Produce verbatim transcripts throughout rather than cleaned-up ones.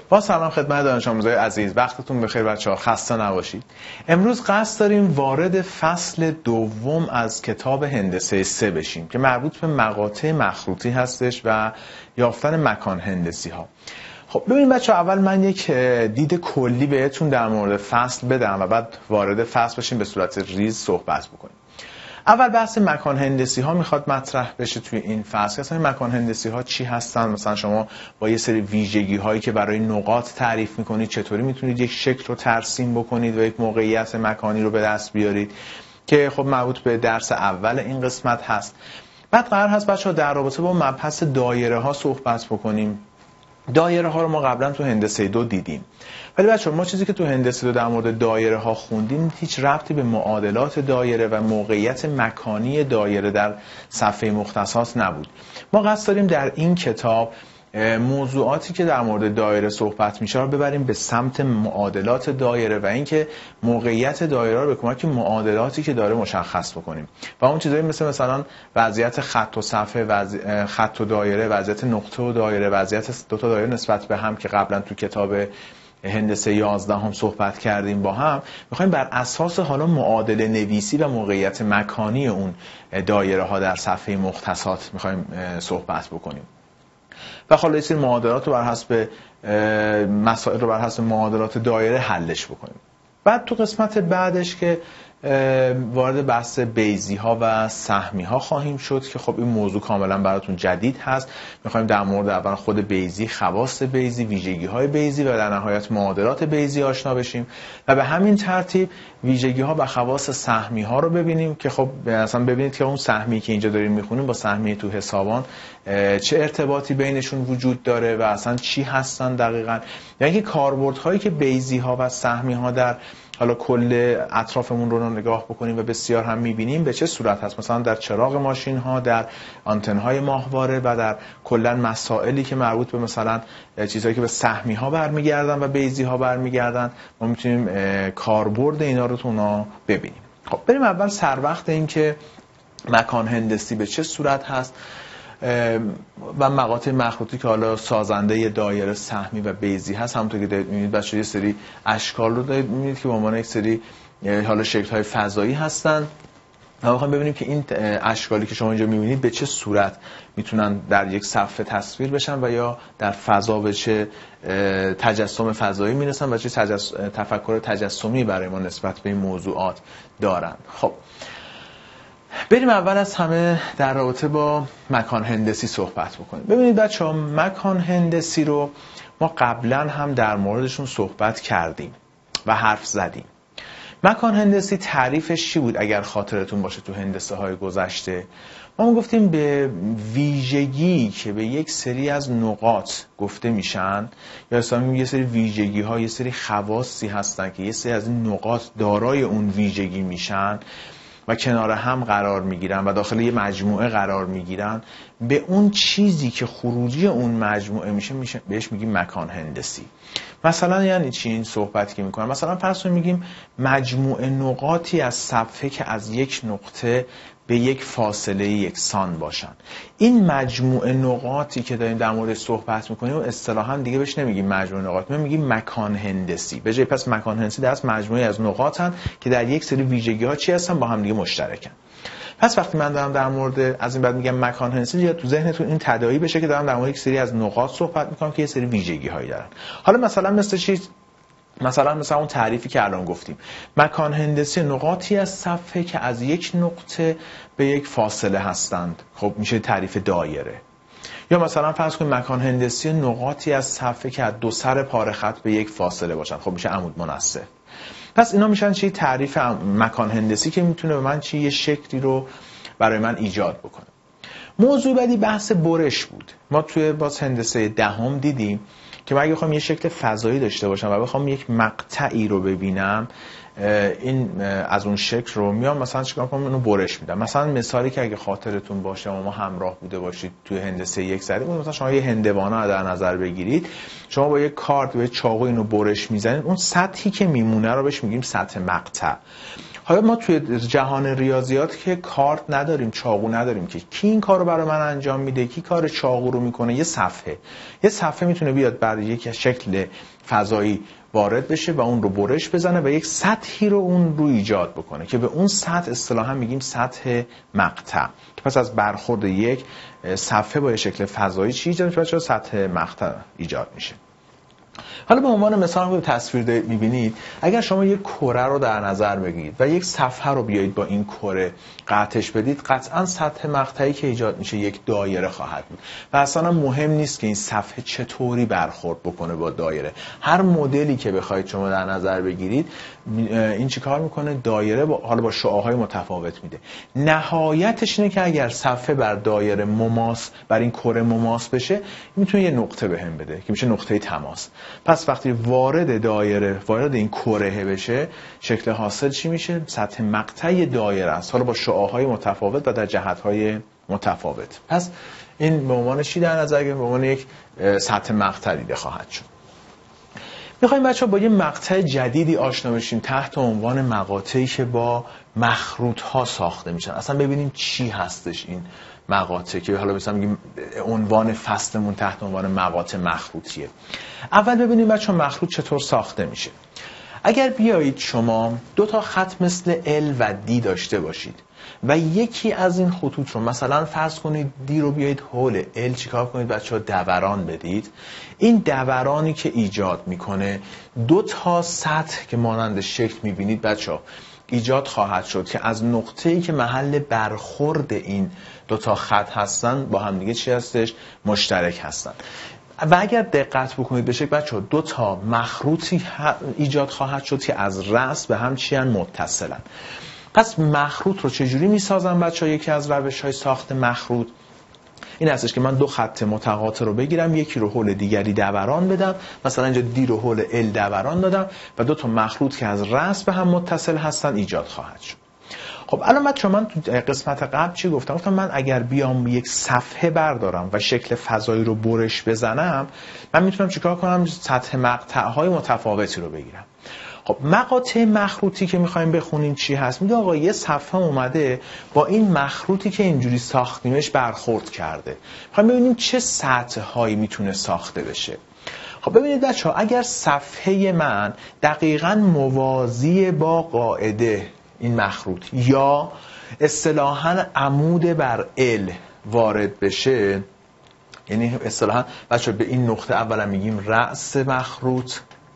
با سلام خدمت دانش آموزای عزیز، وقتتون بخیر بچه‌ها، خسته نباشید. امروز قصد داریم وارد فصل دوم از کتاب هندسه سه بشیم که مربوط به مقاطع مخروطی هستش و یافتن مکان هندسی ها. خب ببینید بچه‌ها، اول من یک دید کلی بهتون در مورد فصل بدم و بعد وارد فصل بشیم، به صورت ریز صحبت بکنیم. اول بحث مکان هندسی ها میخواد مطرح بشه توی این فصل. اصلا مکان هندسی ها چی هستن؟ مثلا شما با یه سری ویژگی هایی که برای نقاط تعریف میکنید چطوری میتونید یک شکل رو ترسیم بکنید و یک موقعیت مکانی رو به دست بیارید، که خب مربوط به درس اول این قسمت هست. بعد قرار هست بچه‌ها در رابطه با مبحث دایره ها صحبت بکنیم. دایره ها رو ما قبلا تو هندسه دو دیدیم، ولی بچه‌ها ما چیزی که تو هندسه دو در مورد دایره ها خوندیم هیچ ربطی به معادلات دایره و موقعیت مکانی دایره در صفحه مختصات نبود. ما قصد داریم در این کتاب موضوعاتی که در مورد دایره صحبت میشه رو ببریم به سمت معادلات دایره و اینکه موقعیت دایره رو به کمک معادلاتی که داره مشخص بکنیم و اون چیزایی مثل مثلا وضعیت خط و صفحه، وضع... خط و دایره، وضعیت نقطه و دایره، وضعیت دو تا دایره نسبت به هم که قبلا تو کتاب هندسه یازده هم صحبت کردیم با هم، میخوایم بر اساس حالا معادله نویسی و موقعیت مکانی اون دایره ها در صفحه مختصات میخوایم صحبت بکنیم و خلاصه معادلات رو بر حسب مسائل رو بر حسب معادلات دایره حلش بکنیم. بعد تو قسمت بعدش که وارد بحث بیضی ها و سهمی ها خواهیم شد که خب این موضوع کاملا براتون جدید هست. میخوایم در مورد اول خود بیضی، خواص بیضی، ویژگی های بیضی و در نهایت معادلات بیضی آشنا بشیم و به همین ترتیب ویژگی ها و خواص سهمی ها رو ببینیم که خب اصلا ببینید که اون سهمی که اینجا داریم میخونیم با سهمی تو حسابان چه ارتباطی بینشون وجود داره و اصلا چی هستن دقیقاً، یعنی کاربردهایی که بیضی ها و سهمی ها در حالا کل اطرافمون رو نگاه بکنیم و بسیار هم میبینیم به چه صورت هست، مثلا در چراغ ماشین ها، در آنتن های ماهواره و در کلا مسائلی که مربوط به مثلا چیزهایی که به سهمی ها برمیگردن و بیضی ها برمیگردن، ما میتونیم کاربرد اینا رو تو اونا ببینیم. خب بریم اول سر وقت این که مکان هندسی به چه صورت هست و مقاطع مخروطی که حالا سازنده دایره سهمی و بیضی هست. همونطور که دارید می‌بینید بچه‌ها یه سری اشکال رو دارید می‌بینید که به عنوان یک سری حالا شکل‌های فضایی هستن و می‌خوایم ببینیم که این اشکالی که شما اینجا می‌بینید به چه صورت میتونن در یک صفحه تصویر بشن و یا در فضا به چه تجسم فضایی میرسن و چه تجس... تفکر تجسمی برای ما نسبت به این موضوعات دارن. خب بریم اول از همه در رابطه با مکان هندسی صحبت بکنیم. ببینید بچه‌ها، مکان هندسی رو ما قبلا هم در موردشون صحبت کردیم و حرف زدیم. مکان هندسی تعریفش چی بود اگر خاطرتون باشه؟ تو هندسه های گذشته ما گفتیم به ویژگی که به یک سری از نقاط گفته میشن، یا اصلا یه سری ویژگی ها، یه سری خواصی هستن که یه سری از این نقاط دارای اون ویژگی میشن و کنار هم قرار میگیرن و داخل یه مجموعه قرار میگیرن، به اون چیزی که خروجی اون مجموعه میشه, میشه بهش میگیم مکان هندسی. مثلا یعنی چی این صحبت که میکنم؟ مثلا فرض کنیم میگیم مجموعه نقاطی از صفحه که از یک نقطه به یک فاصله یکسان باشن. این مجموعه نقاطی که داریم در مورد صحبت میکنیم و اصطلاحاً دیگه بهش نمیگیم مجموعه نقاط، ما میگیم مکان هندسی. به جای پس مکان هندسی در اصل مجموعه از نقاطن که در یک سری ویژگی ها چی هستن، با هم دیگه مشترکن. پس وقتی من دارم در مورد از این بعد میگم مکان هندسی، یا تو ذهنتون این تداعی بشه که دارم در مورد یک سری از نقاط صحبت میکنم که یه سری ویژگی هایی دارن. حالا مثلا مثل چی؟ مثلا مثلا اون تعریفی که الان گفتیم، مکان هندسی نقاطی از صفحه که از یک نقطه به یک فاصله هستند. خب میشه تعریف دایره. یا مثلا فرض کنیم مکان هندسی نقاطی از صفحه که از دو سر پاره خط به یک فاصله باشن. خب میشه عمود منصف. پس اینا میشن چی؟ تعریف مکان هندسی که میتونه به من چی؟ یه شکلی رو برای من ایجاد بکنه. موضوع بعدی بحث برش بود. ما توی باز هندسه دهم دیدیم که من اگه بخوام یه شکل فضایی داشته باشم و بخوام یک مقطعی رو ببینم، این از اون شکل رو میام مثلا چیکار کنم؟ اینو برش میدم. مثلا مثالی که اگه خاطرتون باشه و ما همراه بوده باشید توی هندسه یک زده بود، مثلا شما یه هندوانه در نظر بگیرید، شما با یه کارد و یه چاقو اینو برش میزنید، اون سطحی که میمونه رو بهش میگیم سطح مقطع. حالا ما توی جهان ریاضیات که کارت نداریم، چاقو نداریم که کی این کارو برای من انجام میده، کی کار چاقو رو میکنه. یه صفحه یه صفحه میتونه بیاد برای یک شکل فضایی وارد بشه و اون رو برش بزنه و یک سطحی رو اون رو ایجاد بکنه که به اون سطح اصطلاحا میگیم سطح مقطع. که پس از برخورد یک صفحه با یک شکل فضایی چی ایجاد میشه؟ سطح مقطع ایجاد میشه. حالا به عنوان مثال به تصویر میبینید، اگر شما یک کره رو در نظر بگیرید و یک صفحه رو بیایید با این کره قطعش بدید، قطعا سطح مقطعی که ایجاد میشه یک دایره خواهد بود و اصلا مهم نیست که این صفحه چطوری برخورد بکنه با دایره. هر مدلی که بخواید شما در نظر بگیرید این چی کار میکنه؟ دایره با حالا با شعاعهای متفاوت میده. نهایتش اینه که اگر صفحه بر دایره مماس، بر این کره مماس بشه، میتونه یه نقطه بهم بده که میشه نقطه تماس. پس وقتی وارد دایره، وارد این کره بشه، شکل حاصل چی میشه؟ سطح مقطعی دایره است، حالا با شعاعهای متفاوت و در جهت‌های متفاوت. پس این به عنوان چی در نظر گرفت؟ به عنوان یک سطح مقطع دیده خواهد شد. میخوایم بچه‌ها با یه مقطع جدیدی آشنا بشیم تحت عنوان مقاطعی که با مخروط‌ها ساخته میشن. اصلا ببینیم چی هستش این مقاطع که حالا مثلا میگیم عنوان فصلمون تحت عنوان مقاطع مخروطیه. اول ببینیم بچه‌ها مخروط چطور ساخته میشه. اگر بیایید شما دو تا خط مثل L و D داشته باشید و یکی از این خطوط رو مثلا فرض کنید D رو بیایید حول L چیکار کنید بچه‌ها؟ دوران بدید. این دورانی که ایجاد میکنه دو تا سطح که مانند شکل میبینید بچه‌ها ایجاد خواهد شد که از نقطه‌ای که محل برخورد این دو تا خط هستن با هم دیگه چی هستش؟ مشترک هستن. و اگر دقت بکنید بشه بچه‌ها دو تا مخروطی ایجاد خواهد شد که از رأس به هم چی ان؟ متصلن. پس مخروط رو چجوری میسازن بچه‌ها؟ یکی از روش‌های ساخت مخروط این هستش که من دو خط متقاطع رو بگیرم، یکی رو حول دیگری دوران بدم، مثلا اینجا دی رو حول ال دوران دادم و دو تا مخروط که از رأس به هم متصل هستن ایجاد خواهد شد. خب الان بچه‌ها من تو قسمت قبل چی گفتم؟ گفتم من اگر بیام یک صفحه بردارم و شکل فضایی رو برش بزنم، من میتونم چیکار کنم؟ سطح مقطع‌های متفاوتی رو بگیرم. خب مقاطع مخروطی که میخوایم بخونیم چی هست؟ میگه آقا یه صفحه اومده با این مخروطی که اینجوری ساختیمش برخورد کرده. میخوایم ببینیم چه سطح‌هایی میتونه ساخته بشه. خب ببینید بچه‌ها اگر صفحه من دقیقاً موازی با قاعده این مخروط یا اصطلاحاً عمود بر ال وارد بشه، یعنی اصطلاحاً بچه‌ها به این نقطه اولا میگیم رأس مخروط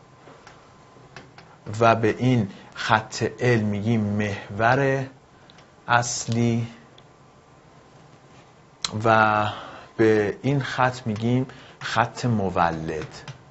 و به این خط ال میگیم محور اصلی و به این خط میگیم خط مولد.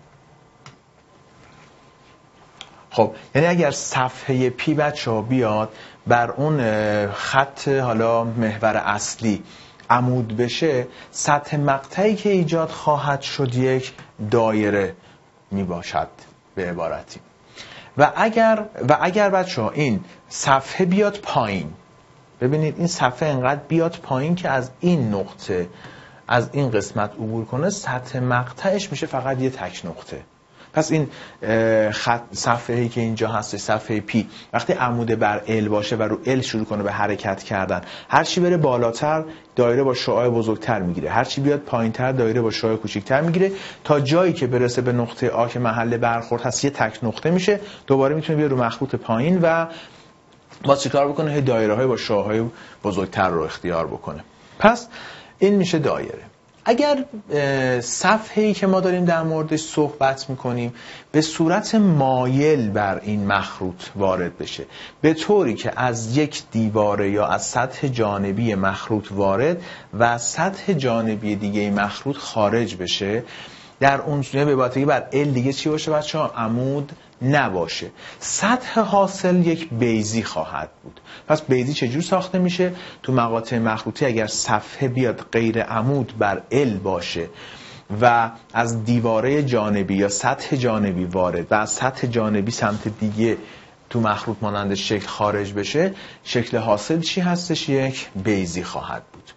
خب یعنی اگر صفحه پی بچه‌ها بیاد بر اون خط حالا محور اصلی عمود بشه، سطح مقطعی که ایجاد خواهد شد یک دایره می باشد به عبارتی. و اگر و اگر بچه‌ها این صفحه بیاد پایین، ببینید این صفحه انقدر بیاد پایین که از این نقطه از این قسمت عبور کنه، سطح مقطعش میشه فقط یه تک نقطه. پس این خط صفحه‌ای که اینجا هست صفحه پی وقتی عمود بر ال باشه و رو ال شروع کنه به حرکت کردن، هر چی بره بالاتر دایره با شعاع بزرگتر میگیره، هر چی بیاد پایینتر دایره با شعاع کوچیکتر میگیره تا جایی که برسه به نقطه آ که محل برخورد هست یه تک نقطه میشه. دوباره میتونه بیاد رو مخروط پایین و با چیکار بکنه؟ دایره های با شعاع بزرگتر رو اختیار بکنه. پس این میشه دایره. اگر صفحه‌ای که ما داریم در موردش صحبت میکنیم به صورت مایل بر این مخروط وارد بشه، به طوری که از یک دیواره یا از سطح جانبی مخروط وارد و از سطح جانبی دیگه مخروط خارج بشه، در اون صورت به عبارتی بر ال دیگه چی باشه بچه‌ها؟ عمود نباشه. سطح حاصل یک بیضی خواهد بود. پس بیضی چجور ساخته میشه؟ تو مقاطع مخروطی اگر صفحه بیاد غیر عمود بر ال باشه و از دیواره جانبی یا سطح جانبی وارد و از سطح جانبی سمت دیگه تو مخروط مانند شکل خارج بشه، شکل حاصل چی هستش؟ یک بیضی خواهد بود.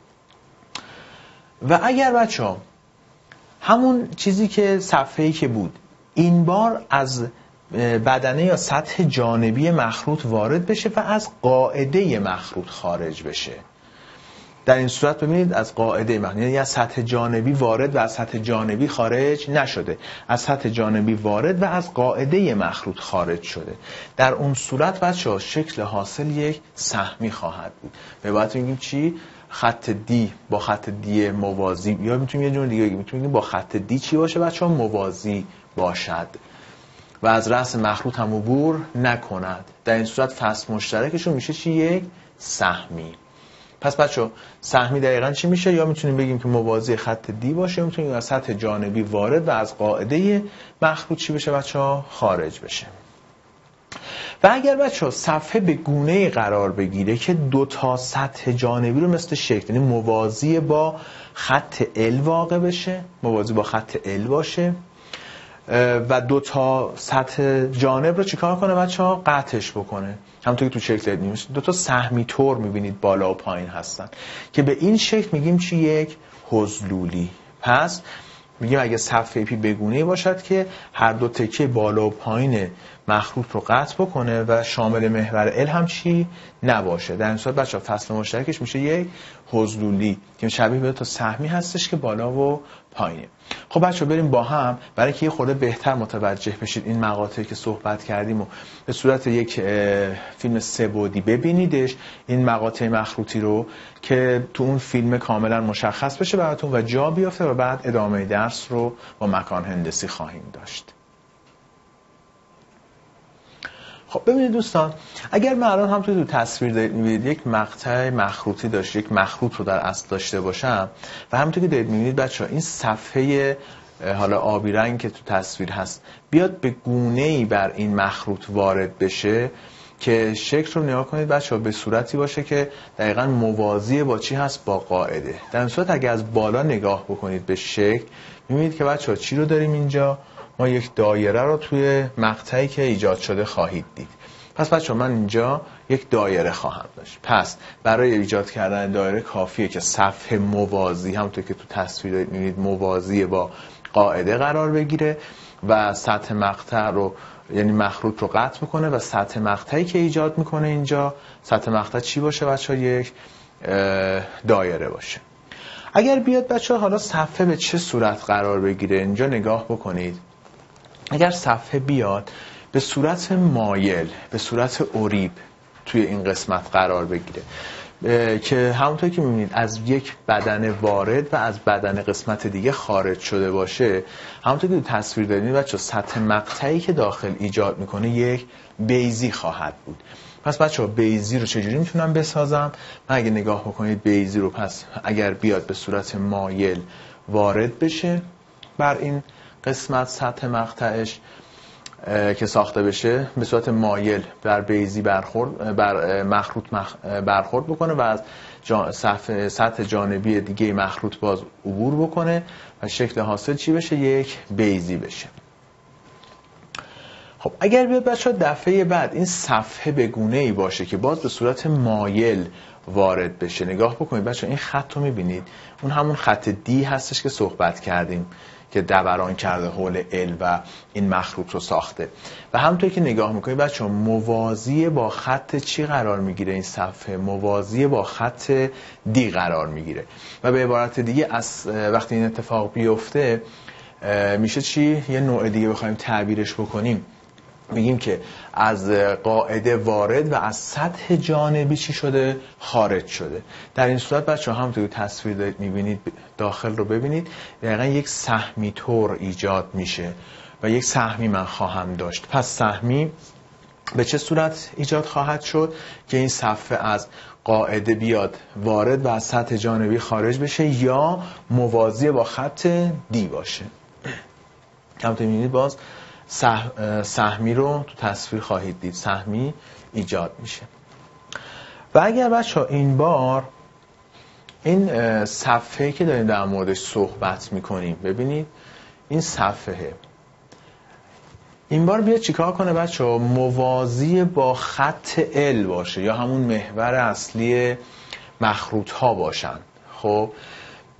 و اگر بچه‌ها همون چیزی که صفحه‌ای که بود این بار از بدنه یا سطح جانبی مخروط وارد بشه و از قاعده مخروط خارج بشه. در این صورت ببینید از قاعده مخروط، یعنی از سطح جانبی وارد و از سطح جانبی خارج نشده، از سطح جانبی وارد و از قاعده مخروط خارج شده. در اون صورت بچه‌ها شکل حاصل یک سهمی خواهد بود. به عبارت میگیم چی؟ خط دی با خط دی موازی، یا میتونیم یه جور دیگه بگیم، میتونیم بگیم با خط دی چی باشه بچه‌ها؟ موازی باشد و از رأس مخروط هم عبور نکند. در این صورت فصل مشترکشون میشه چی؟ یک سهمی. پس بچه‌ها سهمی دقیقاً چی میشه؟ یا میتونیم بگیم که موازی خط دی باشه، میتونیم از سطح جانبی وارد و از قاعده مخروط چی بشه بچه‌ها؟ خارج بشه. و اگر بچه‌ها صفحه به گونه‌ای قرار بگیره که دو تا سطح جانبی رو مثل شکل، یعنی موازی با خط ال واقع بشه، موازی با خط ال باشه و دو تا سطح جانب رو چیکار کنه بچه‌ها؟ قطعش بکنه. همونطور که تو شکل می‌بینید دو تا سهمی طور می‌بینید بالا و پایین هستن که به این شکل میگیم چی؟ یک حضلولی. پس میگیم اگه صفحه پی بگونه‌ای باشد که هر دو تکه بالا و پایین مخروط رو قطع بکنه و شامل محور ال هم چی نباشه. در این صورت بچه‌ها فصل مشترکش میشه یک حضلولی که شبیه به تا سهمی هستش که بالا و پایینه. خب بچه‌ها بریم با هم برای اینکه یه خورده بهتر متوجه بشید این مقاطعی که صحبت کردیم و به صورت یک فیلم سه بعدی ببینیدش، این مقاطع مخروطی رو که تو اون فیلم کاملا مشخص بشه براتون و جا بیافته و بعد ادامه درس رو با مکان هندسی خواهیم داشت. خب ببینید دوستان، اگر من الان هم تو تصویر دارید می‌بینید یک مقطع مخروطی داشت، یک مخروط رو در اصل داشته باشم و همونطور که دارید می‌بینید بچه‌ها این صفحه حالا آبی رنگ که تو تصویر هست بیاد به گونه‌ای بر این مخروط وارد بشه که شکل رو نگاه کنید بچه‌ها به صورتی باشه که دقیقاً موازی با چی هست؟ با قاعده. در این صورت اگه از بالا نگاه بکنید به شکل می‌بینید که بچه‌ها چی رو داریم اینجا؟ ما یک دایره رو توی مقطعی که ایجاد شده خواهید دید. پس بچه‌ها من اینجا یک دایره خواهم داشت. پس برای ایجاد کردن دایره کافیه که صفحه موازی، همونطور که تو تصویر می‌بینید موازی با قاعده قرار بگیره و سطح مقطع رو یعنی مخروط رو قطع میکنه و سطح مقطعی که ایجاد میکنه اینجا سطح مقطع چی باشه بچه‌ها؟ یک دایره باشه. اگر بیاد بچه‌ها حالا صفحه به چه صورت قرار بگیره اینجا نگاه بکنید. اگر صفحه بیاد به صورت مایل، به صورت اوریب توی این قسمت قرار بگیره که همونطور که می‌بینید از یک بدن وارد و از بدن قسمت دیگه خارج شده باشه، همونطور که تو تصویر دارید بچه‌ها سطح مقطعی که داخل ایجاد میکنه یک بیضی خواهد بود. پس بچه‌ها بیضی رو چجوری میتونم بسازم؟ من اگه نگاه بکنید بیضی رو، پس اگر بیاد به صورت مایل وارد بشه بر این قسمت سطح مقطعش که ساخته بشه، به صورت مایل بر بیضی برخورد بر مخروط مخ... برخورد بکنه و از جا... صف... سطح جانبی دیگه مخروط باز عبور بکنه و شکل حاصل چی بشه؟ یک بیضی بشه. خب اگر بیاد بچه‌ها دفعه بعد این صفحه به گونه‌ای باشه که باز به صورت مایل وارد بشه، نگاه بکنید بچه‌ها این خط رو می‌بینید، اون همون خط دی هستش که صحبت کردیم که دوران کرده حول ال و این مخروط رو ساخته و همونطور که نگاه میکنید بچه‌ها موازی با خط چی قرار میگیره؟ این صفحه موازی با خط دی قرار میگیره و به عبارت دیگه از وقتی این اتفاق بیفته میشه چی؟ یه نوع دیگه بخوایم تعبیرش بکنیم میگیم که از قاعده وارد و از سطح جانبی چی شده؟ خارج شده. در این صورت بچه‌ها همونطور که تصویر دارید میبینید داخل رو ببینید دقیقا یک سهمی طور ایجاد میشه و یک سهمی من خواهم داشت. پس سهمی به چه صورت ایجاد خواهد شد که این صفحه از قاعده بیاد وارد و از سطح جانبی خارج بشه یا موازی با خط دی باشه. همونطور میبینید باز سهمی رو تو تصویر خواهید دید، سهمی ایجاد میشه. و اگر بچه‌ها این بار این صفحه که داریم در موردش صحبت میکنیم ببینید این صفحه این بار بیاد چیکار کنه بچه‌ها؟ موازی با خط ال باشه یا همون محور اصلی مخروط ها باشن. خب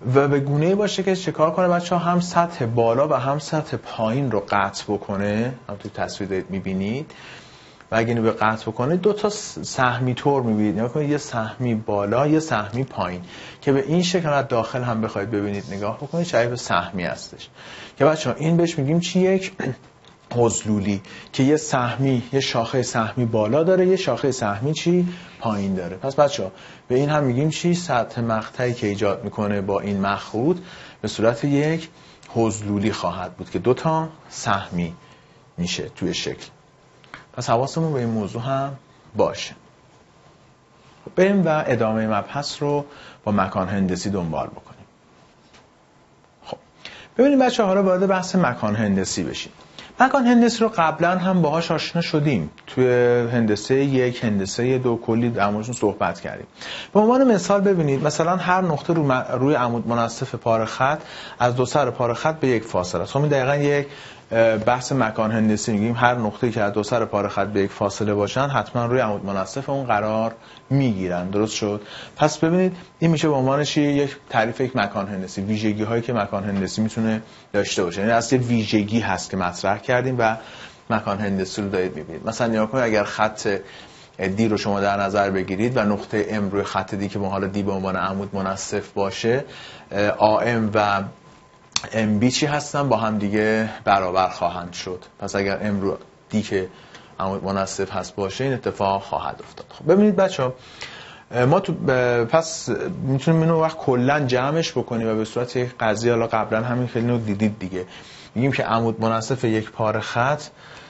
و به گونه‌ای باشه که چکار کنه بچه ها هم سطح بالا و هم سطح پایین رو قطع بکنه. هم توی تصویر دارید میبینید و اگه اینو به قطع بکنه دو تا سهمی طور میبینید، نگاه کنید، یه سهمی بالا یه سهمی پایین که به این شکل از داخل هم بخواید ببینید نگاه بکنید شبیه سهمی هستش که بچه ها این بهش میگیم چی؟ یک حضلولی که یه سهمی، یه شاخه سهمی بالا داره، یه شاخه سهمی چی؟ پایین داره. پس بچه‌ها به این هم میگیم چی؟ سطح مقطعی که ایجاد میکنه با این مخروط به صورت یک حضلولی خواهد بود که دو تا سهمی میشه توی شکل. پس حواسمون به این موضوع هم باشه. بریم و ادامه مبحث رو با مکان هندسی دنبال بکنیم. خب ببینیم بچه‌ها، حالا وارد بحث مکان هندسی بشیم. مکان هندسی رو قبلا هم باهاش آشنا شدیم، توی هندسه یک، هندسه دو کلی در موردشون صحبت کردیم. به عنوان مثال ببینید مثلا هر نقطه رو روی عمود منصف پاره خط از دو سر پاره خط به یک فاصله است. همین دقیقاً یک بحث مکان هندسی میگیم، هر نقطه‌ای که از دو سر پاره خط به یک فاصله باشن حتما روی عمود منصف اون قرار میگیرن. درست شد؟ پس ببینید این میشه به عنوان چی؟ یک تعریف یک مکان هندسی، ویژگی هایی که مکان هندسی میتونه داشته باشه. یعنی اصلا ویژگی هست که مطرح کردیم و مکان هندسی رو دارید میبینید. مثلا نگاه کنید اگر خط دی رو شما در نظر بگیرید و نقطه ام روی خط دی که به حال دی به عنوان عمود منصف باشه، آم و ام بی چی هستن؟ با هم دیگه برابر خواهند شد. پس اگر ام رو دی که عمود منصف هست باشه این اتفاق خواهد افتاد. خب ببینید بچه‌ها، ما تو پس میتونیم اینو وقت کلا جمعش بکنیم و به صورت یک قضیه، حالا قبلا همین خیلی نو دیدید دیگه، میگیم که عمود منصف یک پاره خط،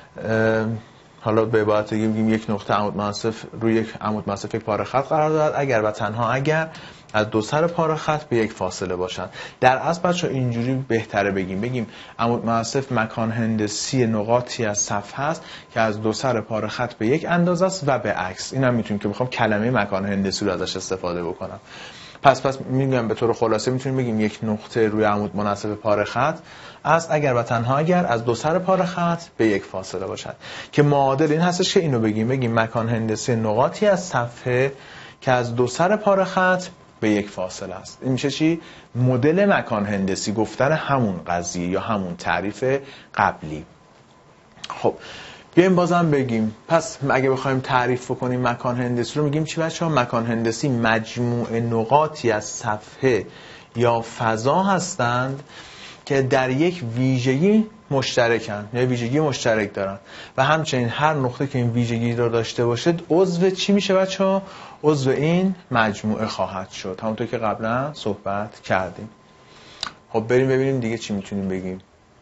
حالا به عبارت دیگه میگیم یک نقطه عمود منصف روی یک عمود منصف یک پاره خط قرار دارد اگر و تنها اگر از دو سر پاره خط به یک فاصله باشند. در اصل بچه‌ها اینجوری بهتره بگیم بگیم عمود منصف مکان هندسی نقاطی از صفحه است که از دو سر پاره خط به یک اندازه است و به عکس. اینم میتونیم که بخوام کلمه مکان هندسی رو ازش استفاده بکنم. پس پس میگم به طور خلاصه میتونیم بگیم یک نقطه روی عمود منصف پاره خط است اگر و تنها اگر از دو سر پاره خط به یک فاصله باشد، که معادل این هستش که اینو بگیم بگیم مکان هندسی نقاطی از صفحه که از دو سر پاره خط به یک فاصله است. این میشه چی؟ مدل مکان هندسی، گفتن همون قضیه یا همون تعریف قبلی. خب بیایم بازم بگیم، پس اگه بخوایم تعریف کنیم مکان هندسی رو میگیم چی بچه‌ها؟ مکان هندسی مجموع نقاطی از صفحه یا فضا هستند که در یک ویژگی مشترکن، یا ویژگی مشترک دارن و همچنین هر نقطه که این ویژگی رو داشته باشه عضو چی میشه بچه‌ها؟ عضو این مجموعه خواهد شد، همونطور که قبلا صحبت کردیم. خب بریم ببینیم دیگه چی میتونیم بگیم.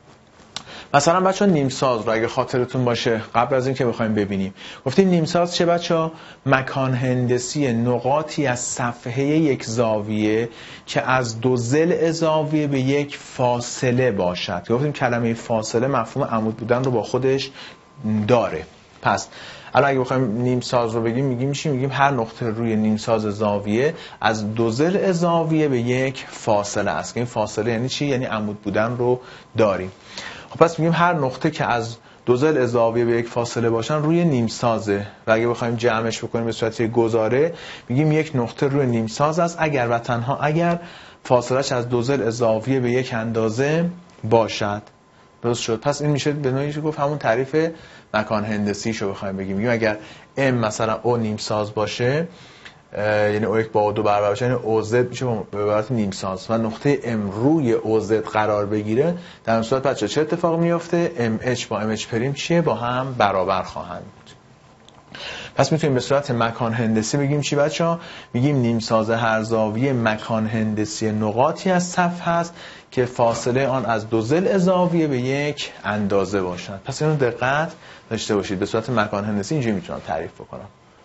مثلا بچه‌ها نیمساز رو اگه خاطرتون باشه قبل از این که بخوایم ببینیم گفتیم نیمساز چه بچه‌ها؟ مکان هندسی نقاطی از صفحه یک زاویه که از دو ضلع زاویه به یک فاصله باشد. گفتیم کلمه فاصله مفهوم عمود بودن رو با خودش داره. پس الان اگه بخوایم نیمساز رو بگیم میگیم چی؟ میگیم هر نقطه روی نیمساز زاویه از دو ضلع زاویه به یک فاصله است. این فاصله یعنی چی؟ یعنی عمود بودن رو داریم. خب پس میگیم هر نقطه که از دو ضلع زاویه به یک فاصله باشن روی نیمسازه و اگه بخوایم جمعش بکنیم به صورت گزاره میگیم یک نقطه روی نیمساز است اگر و تنها اگر فاصلهش از دو ضلع زاویه به یک اندازه باشد. درست شد؟ پس این میشه به نوعی گفت همون تعریف مکان هندسی شو بخوایم بگیم. میگیم اگر ام مثلا او نیمساز باشه، یعنی او یک با او دو برابر باشه، یعنی او زد میشه به عبارت نیمساز و نقطه ام روی او زد قرار بگیره، در این صورت بچه چه اتفاق میفته؟ ام اچ با ام اچ پریم چیه؟ با هم برابر خواهند بود. پس میتونیم به صورت مکان هندسی بگیم چی بچه‌ها؟ میگیم نیمساز هر زاویه مکان هندسی نقاطی از صفحه است که فاصله آن از دو ضلع زاویه به یک اندازه باشد. پس اینو دقت داشته باشید، به صورت مکان هندسی اینجوری میتونم تعریف بکنم.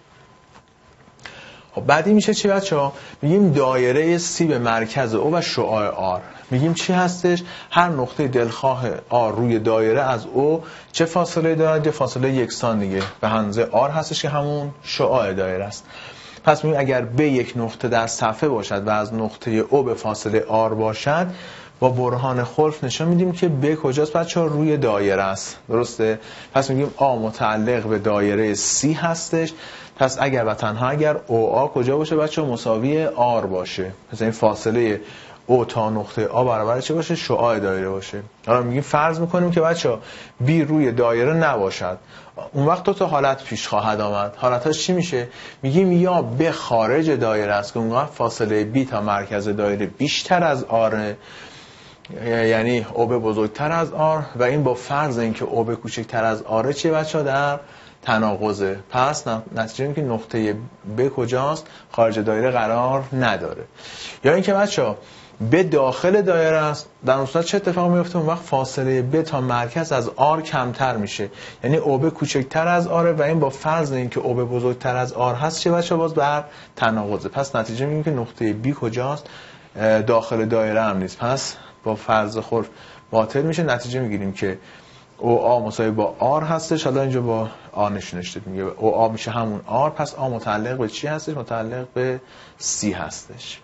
خب بعدی میشه چی بچه‌ها؟ میگیم دایره سی به مرکز او و شعاع آر. میگیم چی هستش؟ هر نقطه دلخواه آر روی دایره از او چه فاصله دارد؟ یه فاصله یکسان دیگه به اندازه آر هستش که همون شعاع دایره است. پس میگیم اگر به یک نقطه در صفحه باشد و از نقطه او به فاصله آر باشد، با برهان خلف نشون میدیم که به کجاست بچه‌ها؟ روی دایره است. درسته؟ پس میگیم آ متعلق به دایره سی هستش. پس اگر و تنها اگر او آ کجا باشه بچه‌ها؟ مساوی آر باشه. پس این فاصله او تا نقطه آ برابر چه باشه؟ شعاع دایره باشه. حالا میگیم فرض میکنیم که بچه‌ها بی روی دایره نباشد، اون وقت دو تا حالت پیش خواهد آمد. حالتاش چی میشه؟ میگیم یا به خارج دایره است که اونقدر فاصله بی تا مرکز دایره بیشتر از آره، یعنی او به بزرگتر از آر، و این با فرض اینکه او به کوچکتر از آره چه بچه‌ها؟ در تناقضه. پس نتیجه این که نقطه ب کجاست؟ خارج دایره قرار نداره. یا اینکه بچه‌ها به داخل دایره است، در اون صورت چه اتفاقی میفته؟ اون وقت فاصله ب تا مرکز از آر کمتر میشه، یعنی او ب کوچکتر از آره، و این با فرض اینکه او ب بزرگتر از آر هست چه بچه‌ها؟ باز بر تناقضه. پس نتیجه میگیم که نقطه بی کجاست؟ داخل دایره هم نیست. پس با فرض خور باطل میشه. نتیجه میگیریم که او آ مساوی با آر هستش. حالا اینجا با آر نشونش داد، میگه او آ میشه همون آر، پس آ متعلق به چی هستش؟ متعلق به سی هستش.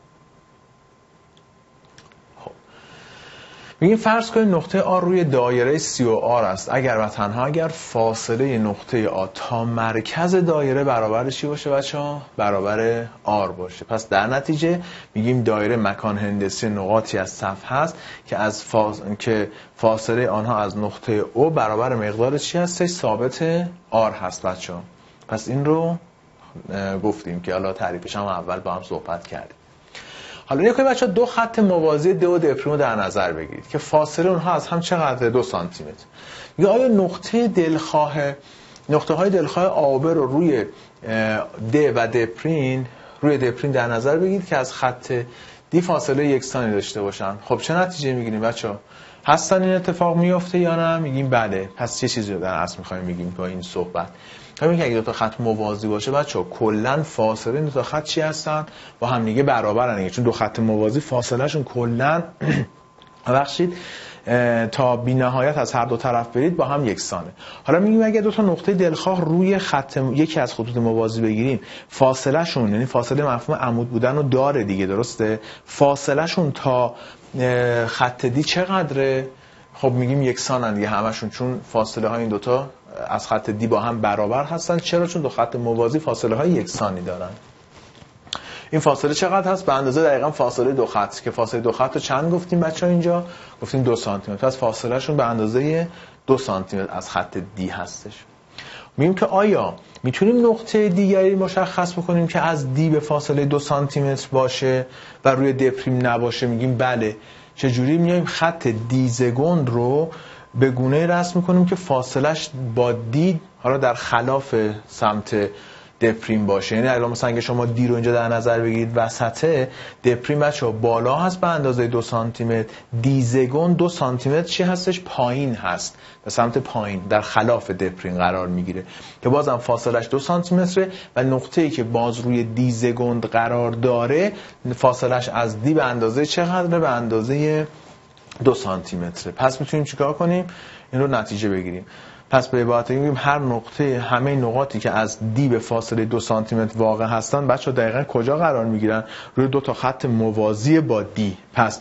خب میگیم فرض کنید نقطه آ روی دایره سی و آر است اگر و تنها اگر فاصله نقطه آ تا مرکز دایره برابر چی باشه بچه‌ها؟ برابر آر باشه. پس در نتیجه میگیم دایره مکان هندسی نقاطی از صف هست که از فاص... که فاصله آنها از نقطه او برابر مقدار چی هستش؟ ثابت آر هست بچه‌ها. پس این رو گفتیم که حالا تعریفش هم اول با هم صحبت کردیم. حالا یک بچه‌ها دو خط موازی د و د پریم رو در نظر بگیرید که فاصله اونها از هم چقدر؟ دو سانتی متر. یا آیا نقطه دلخواه نقطه های دلخواه آ و ب رو روی د و د پریم روی د پریم در نظر بگیرید که از خط دی فاصله یکسانی داشته باشن. خب چه نتیجه میگیریم بچه‌ها؟ هستن این اتفاق میفته یا نه؟ میگیم بله. پس چه چیزی رو در اصل می‌خوایم میگیم با این صحبت؟ همین که اگه دو تا خط موازی باشه بچه‌ها کلاً فاصله دو تا خط چی هستن؟ با هم دیگه برابرن دیگه، چون دو خط موازی فاصله شون کلاً بخشید تا بی‌نهایت از هر دو طرف برید با هم یکسانه. حالا میگیم اگه دو تا نقطه دلخواه روی خط یکی از خطوط موازی بگیریم، فاصله شون یعنی فاصله مفهوم عمود بودن رو داره دیگه، درسته؟ فاصله شون تا خط دی چقدره؟ خب میگیم یکسانن دیگه همشون، چون فاصله های این دوتا از خط دی با هم برابر هستن. چرا؟ چون دو خط موازی فاصله های یکسانی دارن. این فاصله چقدر هست؟ به اندازه دقیقاً فاصله دو خط، که فاصله دو خط رو چند گفتیم بچه‌ها اینجا؟ گفتیم دو سانتی متر. پس فاصله شون به اندازه دو سانتی متر از خط دی هستش. میگیم که آیا میتونیم نقطه دیگری مشخص بکنیم که از دی به فاصله دو سانتی متر باشه و روی د پریم نباشه؟ میگیم بله. چجوری؟ میایم خط دی زگند رو به گونه رسم میکنیم که فاصلش با دی حالا در خلاف سمت د پریم باشه. یعنی اگه مثلا اگه شما دی رو اینجا در نظر بگیرید وسطه، د پریم بچه‌ها بالا هست به اندازه دو سانتی متر، دی زگند دو سانتی متر چی هستش؟ پایین هست، به سمت پایین در خلاف د پریم قرار میگیره که بازم فاصلش دو سانتی متره و نقطه‌ای که باز روی دی زگند قرار داره فاصلش از دی به اندازه چقدره؟ به اندازه دو سانتی متره. پس میتونیم چیکار کنیم؟ این رو نتیجه بگیریم. پس به عبارت دیگه میگیم هر نقطه همه نقاطی که از دی به فاصله دو سانتی متر واقع هستن بچه‌ها دقیقاً کجا قرار میگیرن؟ روی دو تا خط موازی با دی. پس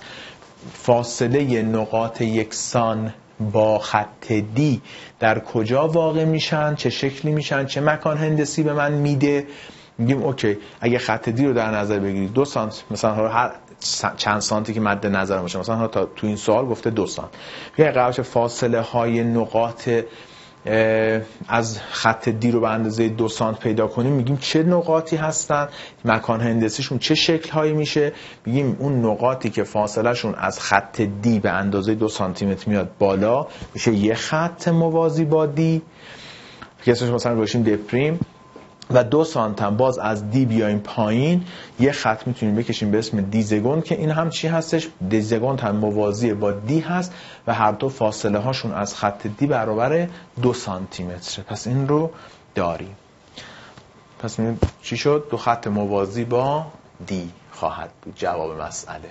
فاصله نقاط یکسان با خط دی در کجا واقع میشن؟ چه شکلی میشن؟ چه مکان هندسی به من میده؟ میگیم اوکی اگه خط دی رو در نظر بگیرید دو سانت، مثلا هر چند سانتی که مد نظر باشه، مثلا تا تو این سوال گفته دو سانت، یعنی قرارش فاصله های نقاط از خط دی رو به اندازه دو سانت پیدا کنیم. میگیم چه نقاطی هستن؟ مکان هندسیشون چه شکل هایی میشه؟ میگیم اون نقاطی که فاصله شون از خط دی به اندازه دو سانتی متر میاد بالا میشه یه خط موازی با دی که اسمش مثلا گوشیم د پریم، و دو سانت هم باز از دی بیایم پایین یه خط میتونیم بکشیم به اسم دی زگند که این هم چی هستش؟ دی زگند هم موازی با دی هست و هر دو فاصله هاشون از خط دی برابر دو سانتی متر. پس این رو داریم. پس میگیم چی شد؟ دو خط موازی با دی خواهد بود جواب مسئله.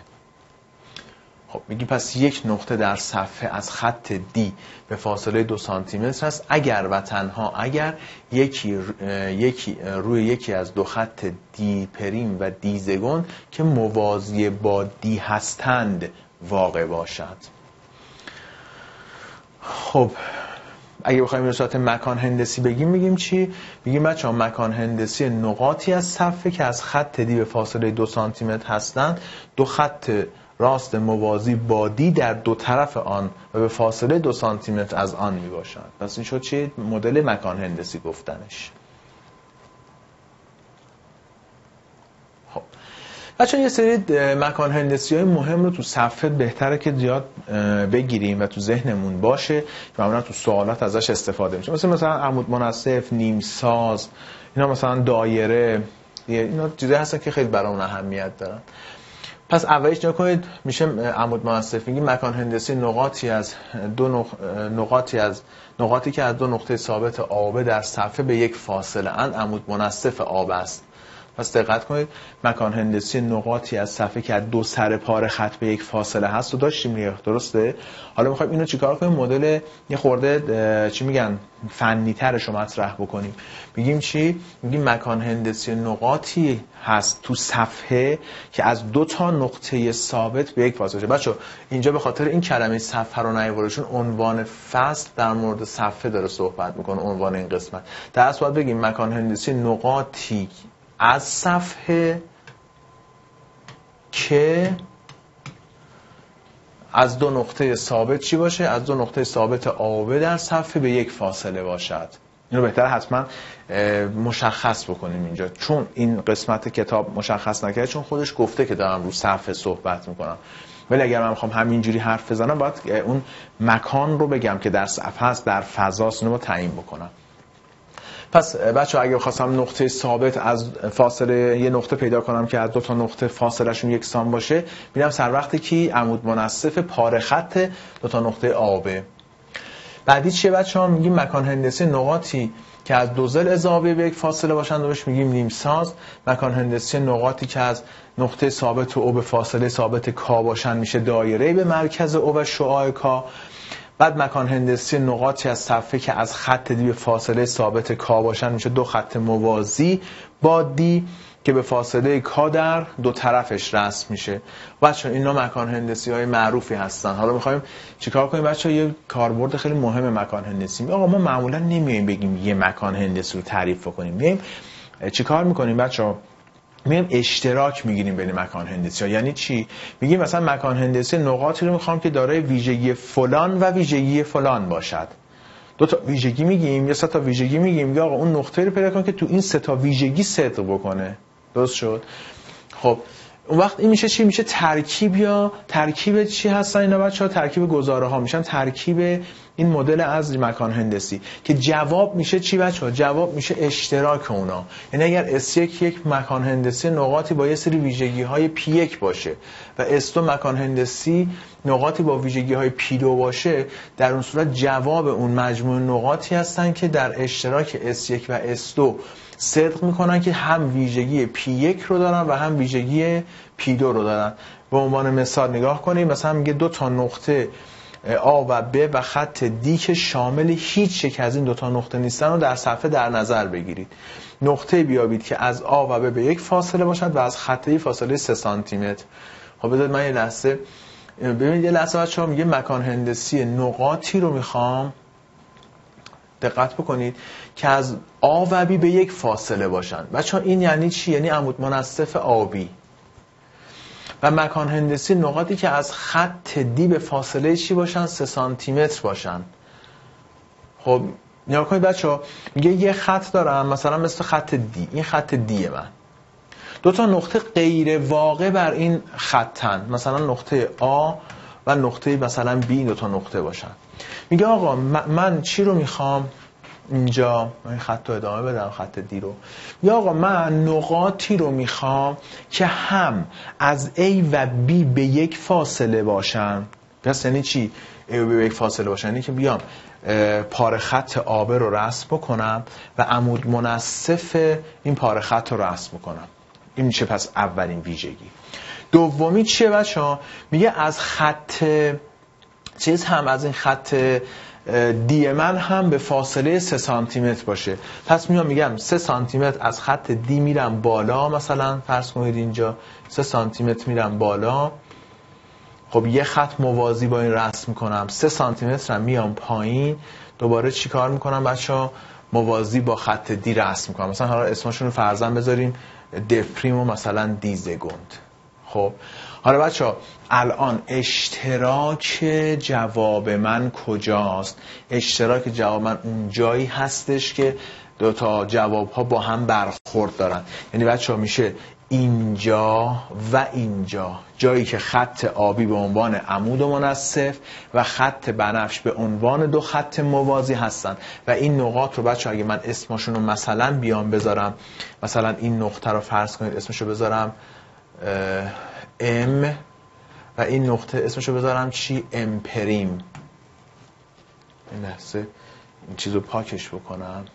خب میگیم پس یک نقطه در صفحه از خط دی به فاصله دو سانتی متر است اگر و تنها اگر یکی یکی روی یکی از دو خط دی پریم و دی زگند که موازی با دی هستند واقع باشد. خب اگه بخوایم به صورت مکان هندسی بگیم میگیم چی؟ میگیم بچه‌ها مکان هندسی نقاطی از صفحه که از خط دی به فاصله دو سانتی متر هستند، دو خط راست موازی با دی در دو طرف آن و به فاصله دو سانتی متر از آن می باشند. پس این شد چی؟ مدل مکان هندسی گفتنش. خب بچه یه سری مکان هندسی های مهم رو تو صفحه بهتره که زیاد بگیریم و تو ذهنمون باشه و معمولا تو سوالات ازش استفاده میشه. مثلا مثلا عمود منصف، نیم ساز، اینا مثلا دایره، اینا چیزایی هستن که خیلی برامون اهمیت دارن. پس اولیش نگاه کنید، میشه عمود منصف میگیم مکان هندسی نقاطی از دو نق... نقاطی از نقاطی که از دو نقطه ثابت آب در صفحه به یک فاصله اند عمود منصف آب است. پس دقت کنید مکان هندسی نقاطی از صفحه که از دو سر پاره خط به یک فاصله هست و داشتیم دیگه، درسته؟ حالا میخوایم اینو چیکار کنیم؟ مدل یه خورده چی میگن فنی ترش رو مطرح بکنیم. میگیم چی؟ میگیم مکان هندسی نقاطی هست تو صفحه که از دو تا نقطه ثابت به یک فاصله. بچه‌ها اینجا به خاطر این کلمه صفحه رو نیاوردشون عنوان فصل در مورد صفحه داره صحبت میکنه، عنوان این قسمت. در اصل باید بگیم مکان هندسی نقاطی از صفحه که از دو نقطه ثابت چی باشه؟ از دو نقطه ثابت آب در صفحه به یک فاصله باشد. اینو بهتره حتما مشخص بکنیم اینجا، چون این قسمت کتاب مشخص نکرده، چون خودش گفته که دارم رو صفحه صحبت میکنم. ولی اگر من بخوام همینجوری حرف بزنم باید اون مکان رو بگم که در صفحه هست، در فضاست، اینو تعیین بکنم. پس بچه ها اگه خواستم نقطه ثابت از فاصله یه نقطه پیدا کنم که از دو تا نقطه فاصله شون یکسان باشه، میرم سر وقتی که عمود منصف پاره خط دو تا نقطه آبه. بعدی چیه بچه ها؟ میگیم مکان هندسی نقاطی که از دو ضلع اضافی به یک فاصله باشند و بهش میگیم نیم ساز. مکان هندسی نقاطی که از نقطه ثابت او به فاصله ثابت کا باشند میشه دایره به مرکز او و شعاع کا. بعد مکان هندسی نقاطی از صفحه که از خط دی به فاصله ثابت کا باشن میشه دو خط موازی با دی که به فاصله کا در دو طرفش رسم میشه. بچه اینا مکان هندسی های معروفی هستن. حالا میخوایم چیکار کنیم بچه؟ یه کاربرد خیلی مهم مکان هندسی. آقا ما معمولا نمیایم بگیم یه مکان هندسی رو تعریف کنیم، میایم چیکار میکنیم بچه؟ میایم اشتراک میگیریم بین مکان هندسی ها. یعنی چی؟ میگیم مثلا مکان هندسی نقاطی رو میخوام که دارای ویژگی فلان و ویژگی فلان باشد. دو تا ویژگی میگیم یا سه تا ویژگی میگیم، میگه آقا اون نقطه رو پیدا کن که تو این سه تا ویژگی صدق بکنه. درست شد؟ خب اون وقت این میشه چی؟ میشه ترکیب. یا ترکیب چی هستن اینا بچه‌ها؟ ترکیب گزاره ها میشن ترکیب این مدل از مکان هندسی که جواب میشه چی بچه‌ها؟ جواب میشه اشتراک اونا. یعنی اگر اس یک یک مکان هندسی نقاطی با یه سری ویژگی های پی یک باشه و اس دو مکان هندسی نقاطی با ویژگی های پی دو باشه، در اون صورت جواب اون مجموع نقاطی هستن که در اشتراک اس یک و اس دو صدق میکنن که هم ویژگی پی یک رو دارن و هم ویژگی پی دو رو دارن. به عنوان مثال نگاه کنیم، مثلا میگه دو تا نقطه آ و ب و خط دی که شامل هیچ یک از این دو تا نقطه نیستن رو در صفحه در نظر بگیرید. نقطه بیابید که از آ و ب به یک فاصله باشد و از خط دی فاصله سه سانتی متر. خب بذارید من یه لحظه ببینید، یه لحظه بچه‌ها میگه مکان هندسی نقاطی رو میخوام، دقت بکنید، که از آ و بی به یک فاصله باشن. بچه‌ها این یعنی چی؟ یعنی عمود منصف آبی. و مکان هندسی نقاطی که از خط دی به فاصله چی باشن؟ سه سانتی متر باشن. خب نگاه کنید بچه‌ها، میگه یه خط دارم مثلا مثل خط دی، این خط دی من، دو تا نقطه غیر واقع بر این خطن، مثلا نقطه آ و نقطه مثلا بی، دو تا نقطه باشن. میگه آقا من چی رو میخوام اینجا؟ من خط رو ادامه بدم، خط دی رو. یا آقا من نقاطی رو میخوام که هم از A و B به یک فاصله باشن. پس یعنی چی؟ A و B به یک فاصله باشن یعنی که بیام پاره خط آبه رو رسم بکنم و عمود منصف این پاره خط رو رسم بکنم. این میشه پس اولین ویژگی. دومی چیه بچه‌ها؟ میگه از خط چیز هم از این خط دی من هم به فاصله سه سانتی متر باشه. پس میام میگم سه سانتی متر از خط دی میرم بالا، مثلا فرض کنید اینجا سه سانتی متر میرم بالا. خب یه خط موازی با این رسم میکنم، سه سانتی متر هم میام پایین، دوباره چی کار میکنم بچه‌ها؟ موازی با خط دی رسم میکنم. مثلا حالا اسمشون رو فرضاً بذاریم د پریم و مثلا دی زگوند. خب حالا بچه الان اشتراک جواب من کجاست؟ اشتراک جواب من اون جایی هستش که دو تا جواب ها با هم برخورد دارن. یعنی بچه ها میشه اینجا و اینجا، جایی که خط آبی به عنوان عمود منصف و خط بنفش به عنوان دو خط موازی هستن و این نقاط رو بچه ها اگه من اسمشون رو مثلا بیام بذارم، مثلا این نقطه رو فرض کنید اسمشو بذارم ام و این نقطه اسمشو بذارم چی؟ ام پریم. این لحظه این چیزو پاکش بکنم.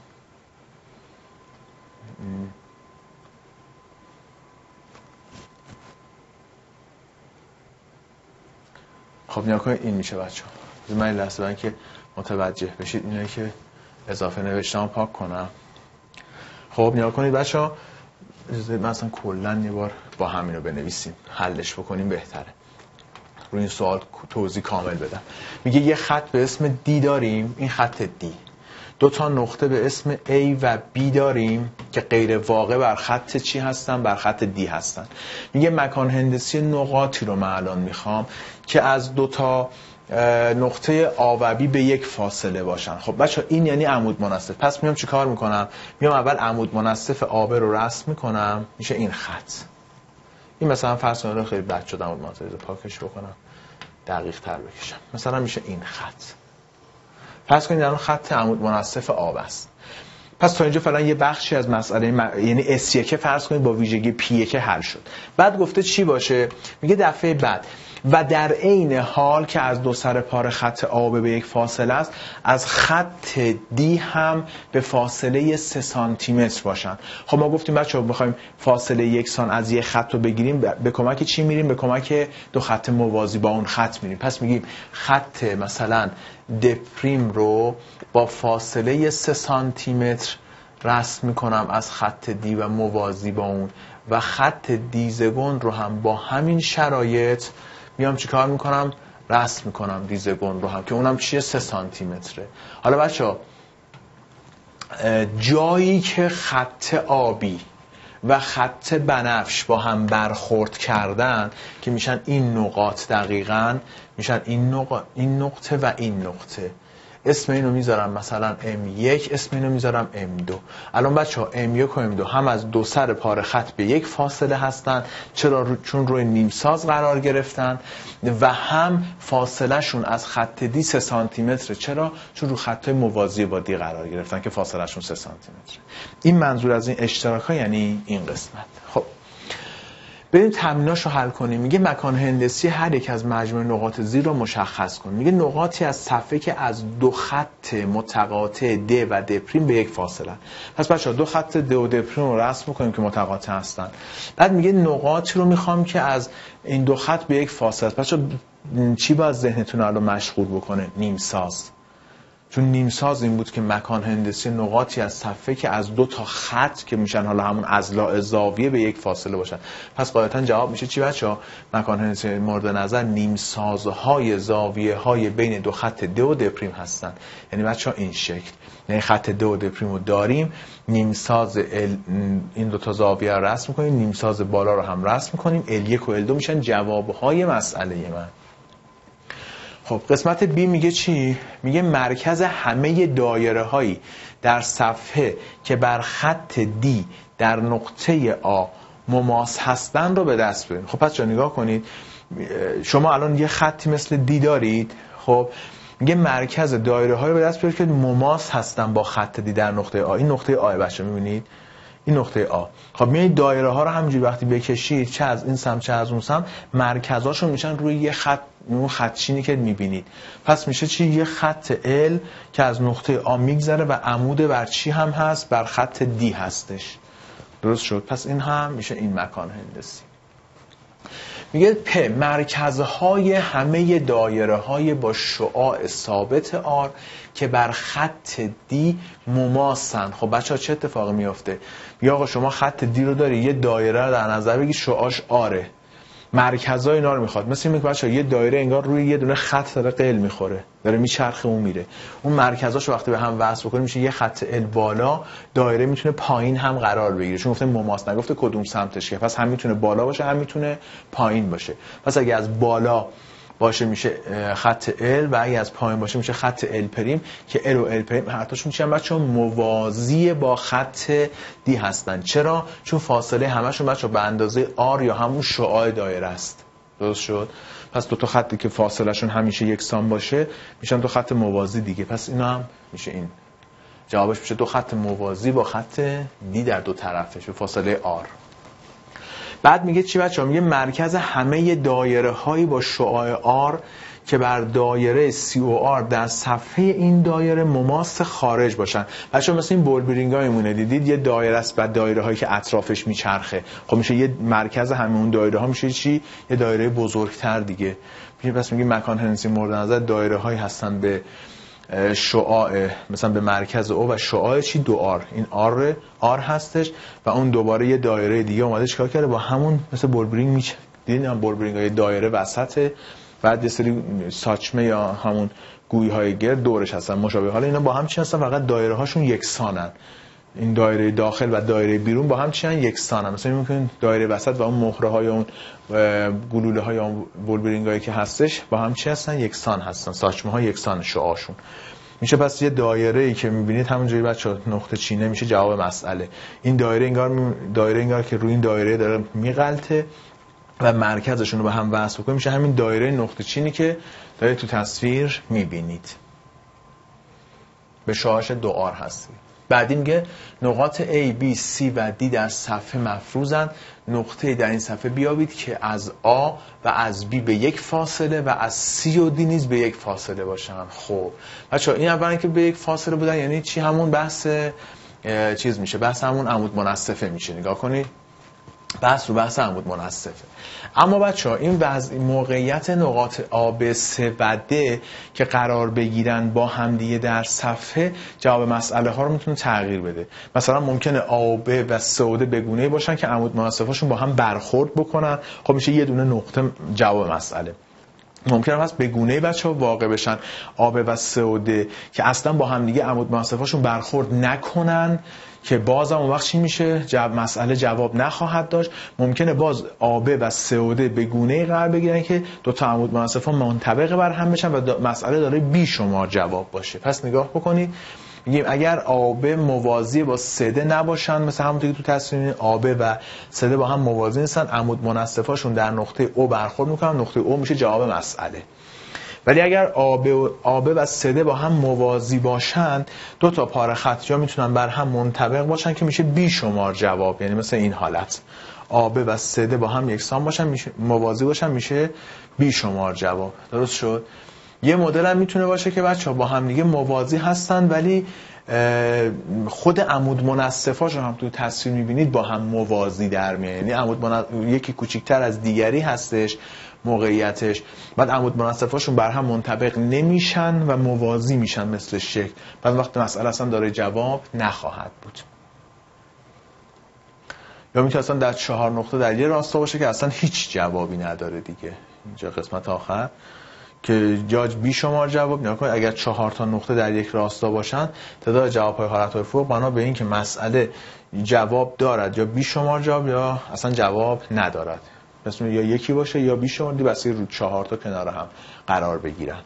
خب نیا کنید این میشه بچه ها. من این لحظه باید که متوجه بشید اینایی که اضافه نوشتم پاک کنم. خب نیا کنید بچه ها، من اصلا کلن یه بار با همین رو بنویسیم حلش بکنیم بهتره. روی این سوال توضیح کامل بدم. میگه یه خط به اسم دی داریم، این خط دی. دو تا نقطه به اسم A و B داریم که غیر واقع بر خط چی هستن؟ بر خط دی هستن. میگه مکان هندسی نقاطی رو من الان میخوام که از دو تا نقطه A و B به یک فاصله باشن. خب بچه این یعنی عمود منصف. پس میام چی کار میکنم؟ میام اول عمود منصف آب رو رسم میکنم، میشه این خط. این مثلا فرض کنید خیلی بد شد عمود منصف رو پاکش بکنم دقیق تر بکشم، مثلا میشه این خط. پس کنید الان خط عمود منصف آب است. پس تا اینجا فعلا یه بخشی از مسئله م... یعنی اس یک فرض کنید با ویژگی پی یک حل شد. بعد گفته چی باشه؟ میگه دفعه بعد و در عین حال که از دو سر پاره خط آب به یک فاصله است، از خط دی هم به فاصله سه سانتی متر باشن. خب ما گفتیم بچه‌ها می‌خوایم فاصله یکسان از یک خط رو بگیریم، به کمک چی میریم؟ به کمک دو خط موازی با اون خط میریم. پس میگیم خط مثلا دپریم رو با فاصله سه سانتی متر رسم میکنم از خط دی و موازی با اون، و خط دیزگون رو هم با همین شرایط میام چی کار میکنم؟ رسم میکنم دیزگون رو هم که اونم چیه؟ سه سانتی متره. حالا بچه ها جایی که خط آبی و خط بنفش با هم برخورد کردن که میشن این نقاط، دقیقاً میشن این نقطه, این نقطه و این نقطه، اسم اینو میذارم مثلا ام یک، اسم اینو میذارم ام دو. الان بچه ها ام یک و ام دو هم از دو سر پاره خط به یک فاصله هستن. چرا؟ رو چون روی نیمساز قرار گرفتن و هم فاصله شون از خط دی سه سانتی متره. چرا؟ چون رو خط موازی با دی قرار گرفتن که فاصله شون سه سانتی متره. این منظور از این اشتراک ها یعنی این قسمت. خب بریم تمریناش رو حل کنیم. میگه مکان هندسی هر یک از مجموع نقاط زیر رو مشخص کن. میگه نقاطی از صفحه که از دو خط متقاطع د و د پریم به یک فاصله. پس بچه‌ها دو خط د و د پریم رو رسم می‌کنیم که متقاطع هستن. بعد میگه نقاطی رو میخوام که از این دو خط به یک فاصله. بچه‌ها چی باید ذهنتون رو مشغول بکنه؟ نیمساز. چون نیمساز این بود که مکان هندسی نقاطی از صفحه که از دو تا خط که میشن حالا همون اضلاع زاویه به یک فاصله باشن. پس قاعدتا جواب میشه چی بچه‌ها؟ مکان هندسی مورد نظر نیمسازهای زاویه های بین دو خط د و د پریم هستن. یعنی بچه‌ها این شکل، یعنی خط د و د پریم رو داریم، نیمساز ال... این دو تا زاویه رو رسم می‌کنیم، نیمساز بالا رو هم رسم می‌کنیم. ال یک و ال دو میشن جوابهای مسئله من. خب قسمت بی میگه چی؟ میگه مرکز همه دایره هایی در صفحه که بر خط دی در نقطه آ مماس هستن رو به دست بیارید. خب پس چرا نگاه کنید، شما الان یه خطی مثل دی دارید. خب میگه مرکز دایره هایی رو به دست بیارید که مماس هستن با خط دی در نقطه آ. این نقطه آ بچه میبینید، این نقطه آ. خب میایید دایره ها رو همینجوری وقتی بکشید، چه از این سمت چه از اون سمت، مرکزاشون میشن روی یه خط، اون خطچینی که میبینید. پس میشه چی؟ یه خط ال که از نقطه آ میگذره و عمود بر چی هم هست؟ بر خط دی هستش. درست شد؟ پس این هم میشه این مکان هندسی. میگه پ مرکزهای همه دایره های با شعاع ثابت آر که بر خط دی مماسن. خب بچه ها چه اتفاقی میفته؟ یا آقا شما خط دی رو داری، یه دایره رو در نظر بگی شعاعش آره. مرکزای اینا رو میخواد. مثل اینکه بچه‌ها یه دایره انگار روی یه دونه خط داره قل میخوره، داره میچرخه اون میره. اون مرکزاشو وقتی به هم وصل بکنیم میشه یه خط ال بالا، دایره میتونه پایین هم قرار بگیره. چون گفته مماس، نگفته کدوم سمتش که. پس هم میتونه بالا باشه هم میتونه پایین باشه. پس اگه از بالا باشه میشه خط ال و اگه از پایین باشه میشه خط ال پریم که ال و ال پریم هر تاشون میشن بچه‌ها موازی با خط دی هستن. چرا؟ چون فاصله همشون بچه‌ها به اندازه آر یا همون شعاع دایره است. درست شد؟ پس دو تا خطی که فاصله شون همیشه یکسان باشه میشن دو خط موازی دیگه. پس اینا هم میشه این. جوابش میشه دو خط موازی با خط دی در دو طرفش به فاصله آر. بعد میگه چی بچه‌ها؟ میگه مرکز همه دایره هایی با شعاع آر که بر دایره سی او آر در صفحه این دایره مماس خارج باشن. بچه‌ها مثل این بول بیرینگ ها میمونه، دیدید یه دایره است بعد دایره هایی که اطرافش میچرخه. خب میشه یه مرکز همه اون دایره ها میشه چی؟ یه دایره بزرگتر دیگه. میگه پس میگه مکان هندسی مورد نظر دایره هایی هستن به شعاع، مثلا به مرکز او و شعاع چی؟ دو آر. این آر آر هستش و اون دوباره یه دایره دیگه اومده چیکار کرده با همون مثل بول بیرینگ میشه. دیدین بول بیرینگ های دایره وسطه، بعد یه سری ساچمه یا همون گوی های گرد دورش هستن مشابه. حالا اینا با هم چی هستن؟ فقط دایره هاشون یکسانن. این دایره داخل و دایره بیرون با هم چی هستن؟ یکسانن. مثلا ممکن دایره وسط و اون مهره های اون گلوله های اون بول بیرینگ هایی که هستش با هم چی هستن؟ یکسان هستن. ساچمه ها یکسان شعاعشون میشه. پس یه دایره ای که میبینید همونجوری بچه‌ها نقطه چینه میشه جواب مسئله. این دایره انگار دایره انگار که روی این دایره داره میغلطه و مرکزشون رو به هم وصل بکنه میشه همین دایره نقطه چینی که داره تو تصویر میبینید. به شعاعش دو آر هستی. بعدی میگه نقاط A, B, C و D در صفحه مفروضن. نقطه در این صفحه بیابید که از A و از B به یک فاصله و از C و D نیز به یک فاصله باشن. خب بچه‌ها این اولا که به یک فاصله بودن یعنی چی؟ همون بحث چیز میشه، بحث همون عمود منصفه میشه. نگاه کنید بحث رو بحث عمود منصفه. اما بچه ها این وضع موقعیت نقاط آ، ب، س و د که قرار بگیرن با همدیگه در صفحه جواب مسئله ها رو میتونه تغییر بده. مثلا ممکنه آ و ب و س و د بگونه باشن که عمود منصفه‌شون با هم برخورد بکنن. خب میشه یه دونه نقطه جواب مسئله. ممکنه هست بگونه بچه‌ها واقع بشن آ، ب و س و د که اصلا با همدیگه عمود منصفه‌شون برخورد نکنن که بازم اون وقت چی میشه؟ جواب مسئله جواب نخواهد داشت. ممکنه باز آ، ب و س و د به گونه‌ای قرار بگیرن که دو تا عمود منصفه منطبق بر هم بشن و مسئله داره بی شمار جواب باشه. پس نگاه بکنید میگیم اگر آ، ب موازی با س د نباشن، مثلا همونطوری که تو تصویر آ، ب و س د با هم موازی نیستن، عمود منصفه‌شون در نقطه او برخورد میکنن، نقطه او میشه جواب مسئله. ولی اگر آب و آب و سده با هم موازی باشن، دو تا پاره خط یا میتونن بر هم منطبق باشن که میشه بی شمار جواب. یعنی مثل این حالت آب و سده با هم یکسان باشن میشه موازی باشن میشه بی شمار جواب. درست شد؟ یه مدل هم میتونه باشه که بچه‌ها با هم دیگه موازی هستن ولی خود عمود منصفه‌شون هم تو تصویر میبینید با هم موازی در میاد. یعنی عمود منصف... یکی کوچیک‌تر از دیگری هستش موقعیتش، بعد عمود منصفه‌شون بر هم منطبق نمیشن و موازی میشن مثل شکل. بعد وقت مسئله اصلا داره جواب نخواهد بود. یا میتونه اصلا در چهار نقطه در یه راستا باشه که اصلا هیچ جوابی نداره دیگه. اینجا قسمت آخر که جاج بی شمار جواب. نگاه کنید اگر چهار تا نقطه در یک راستا باشن، تعداد جواب‌های حالت‌های فوق بنا به این که مسئله جواب دارد یا بی شمار جواب یا اصلا جواب ندارد. مثلا یا یکی باشه یا بی شمار، دی بس رو چهار تا کنار هم قرار بگیرن.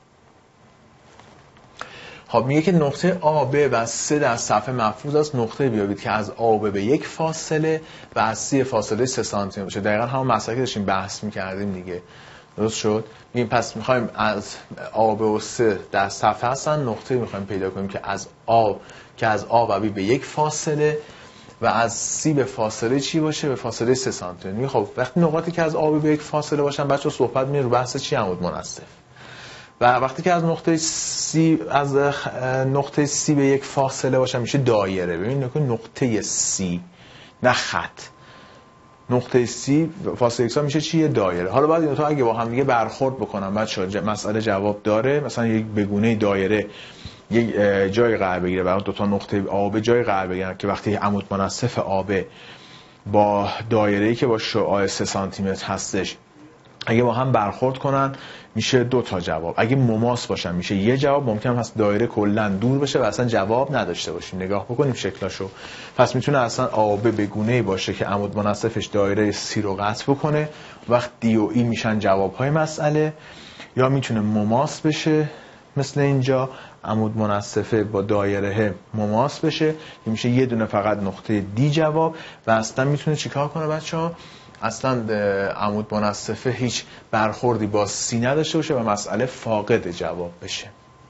خب میگه که نقطه آ، ب و س در صفحه مفروض است. نقطه بیابید که از آ و ب به یک فاصله و از سی فاصله سه سانتی متر باشه. دقیقاً همون مسئله که داشتیم بحث می‌کردیم دیگه. درست شد؟ میگیم پس می‌خوایم از آ، ب و س در صفحه هستن، نقطه می‌خوایم پیدا کنیم که از آ که از آ و ب به یک فاصله و از سی به فاصله چی باشه؟ به فاصله سه سانتی متر. خب وقتی نقاطی که از آ به یک فاصله باشن بچه‌ها صحبت میره رو بحث چی؟ عمود منصف. و وقتی که از نقطه سی از نقطه سی به یک فاصله باشن میشه دایره. ببین نقطه سی نه خط. نقطه سی فاصله یکسان میشه چیه؟ دایره. حالا بعد اینا تا اگه با هم دیگه برخورد بکنن بچه‌ها مسئله جواب داره. مثلا یک بگونه دایره یک جای قرار بگیره و دو تا نقطه آ به جای قرار بگیرن که وقتی عمود منصف آ با دایره‌ای که با شعاع سه سانتی متر هستش اگه با هم برخورد کنن میشه دو تا جواب. اگه مماس باشن میشه یه جواب. ممکن هست دایره کلا دور بشه و اصلا جواب نداشته باشیم. نگاه بکنیم شکلاشو. پس میتونه اصلا آ ب به گونه‌ای باشه که عمود منصفش دایره سی رو قطع بکنه، وقت دی و ای میشن جوابهای مسئله. یا میتونه مماس بشه مثل اینجا، عمود منصفه با دایره مماس بشه که میشه یه دونه فقط نقطه دی جواب. و اصلا میتونه چیکار کنه بچه‌ها؟ اصلا عمود منصفه هیچ برخوردی با سی نداشته باشه و مسئله فاقد جواب بشه.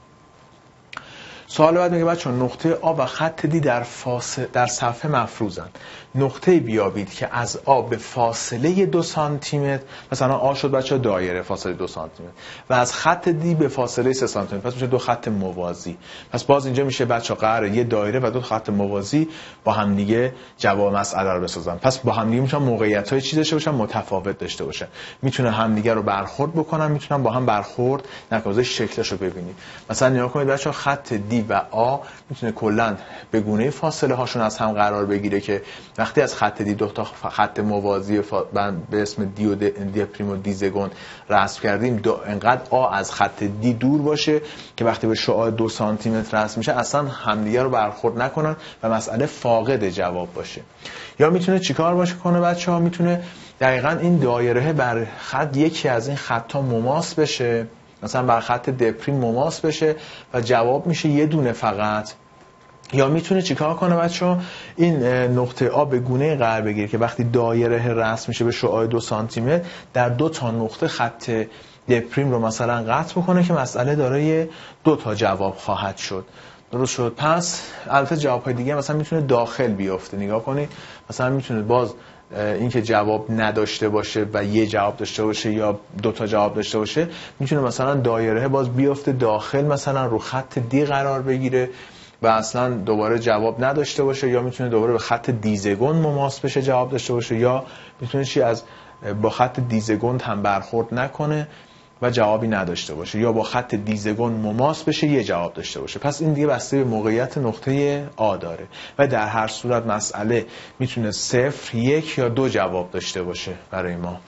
سوال بعد میگه بچه نقطه آ و خط دی در فاصله در صفحه مفروضن. نقطه بیابید که از آ به فاصله دو سانتی متر، مثلا آ شد بچه دایره فاصله دو سانتی متر و از خط دی به فاصله سه سانتی متر، پس میشه دو خط موازی. پس باز اینجا میشه بچه قراره یه دایره و دو خط موازی با هم دیگه جواب مسئله رو بسازن. پس با هم دیگه میتونن موقعیت‌های چی داشته باشن؟ متفاوت داشته باشن. میتونه هم دیگه رو برخورد بکنن، میتونن با هم برخورد نکنن. شکلش رو ببینید. مثلا نگاه کنید بچه خط دی و آ میتونه کلا به گونه فاصله هاشون از هم قرار بگیره که وقتی از خط دی دو تا خط موازی فا... به اسم دی و دی, دی پریم و دی زگون رسم کردیم، دو... انقدر آ از خط دی دور باشه که وقتی به شعاع دو سانتی متر رسم میشه اصلا همدیگه رو برخورد نکنن و مسئله فاقد جواب باشه. یا میتونه چیکار باشه کنه بچه‌ها؟ میتونه دقیقاً این دایره بر خط یکی از این خطا مماس بشه، مثلا بر خط د پریم مماس بشه و جواب میشه یه دونه فقط. یا میتونه چیکار کنه بچه‌ها؟ این نقطه آ به گونه قرار بگیره که وقتی دایره رسم میشه به شعاع دو سانتی متر در دو تا نقطه خط د پریم رو مثلا قطع بکنه که مسئله دارای دو تا جواب خواهد شد. درست شد؟ پس البته جواب‌های دیگه مثلا میتونه داخل بیفته. نگاه کنید مثلا میتونه باز این که جواب نداشته باشه و یه جواب داشته باشه یا دو تا جواب داشته باشه، میتونه مثلا دایره باز بیفته داخل مثلا رو خط دی قرار بگیره و اصلا دوباره جواب نداشته باشه. یا میتونه دوباره به خط دیزگون مماس بشه جواب داشته باشه. یا میتونه چی از با خط دیزگون هم برخورد نکنه و جوابی نداشته باشه. یا با خط دیزگون مماس بشه یه جواب داشته باشه. پس این دیگه بسته به موقعیت نقطه آ داره و در هر صورت مسئله میتونه صفر، یک یا دو جواب داشته باشه برای ما.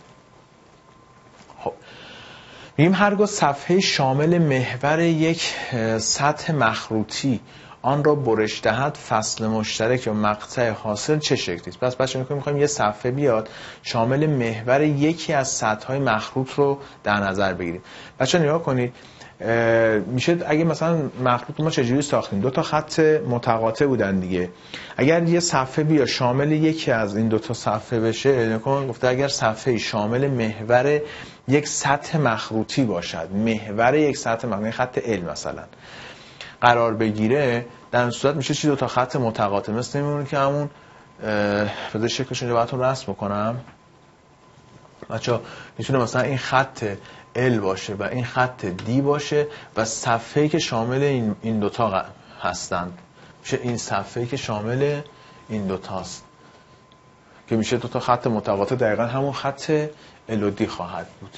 خب میگیم هرگاه صفحه شامل محور یک سطح مخروطی آن را برش دهد فصل مشترک یا مقطع حاصل چه شکلی است؟ پس بچه‌ها می‌خوایم یه صفحه بیاد شامل محور یکی از سطح‌های مخروط رو در نظر بگیریم. بچه‌ها نگاه کنید میشه اگه مثلا مخروط ما چجوری ساختیم؟ دو تا خط متقاطع بودن دیگه. اگر یه صفحه بیا شامل یکی از این دو تا صفحه بشه، نگاه گفته اگر صفحه شامل محور یک سطح مخروطی باشد، محور یک سطح مخروطی خط ال مثلا قرار بگیره، در این صورت میشه چی؟ دو تا خط متقاطع. مثل میمونه که همون بذار شکلش اینجا براتون رسم بکنم. بچه‌ها میتونه مثلا این خط L باشه و این خط D باشه و صفحه‌ای که شامل این این دو تا هستند میشه این صفحه‌ای که شامل این دو تاست که میشه دو تا خط متقاطع. دقیقاً همون خط L و D خواهد بود